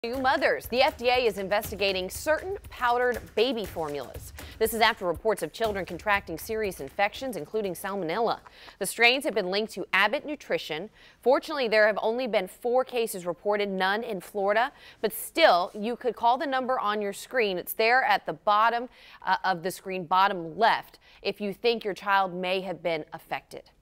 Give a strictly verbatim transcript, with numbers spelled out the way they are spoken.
To mothers, the F D A is investigating certain powdered baby formulas. This is after reports of children contracting serious infections, including salmonella. The strains have been linked to Abbott Nutrition. Fortunately, there have only been four cases reported, none in Florida. But still, you could call the number on your screen. It's there at the bottom uh, of the screen, bottom left, if you think your child may have been affected.